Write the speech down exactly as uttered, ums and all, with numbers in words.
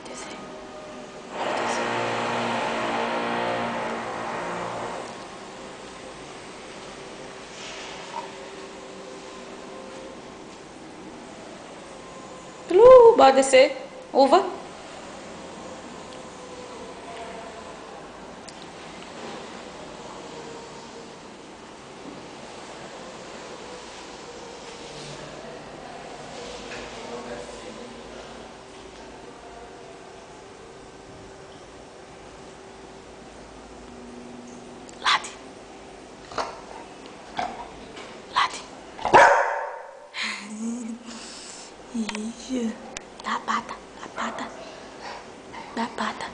Descer. Uh, bora descer. Uva. Late. Late. Ixi. Dá a pata. A pata. Dá a pata.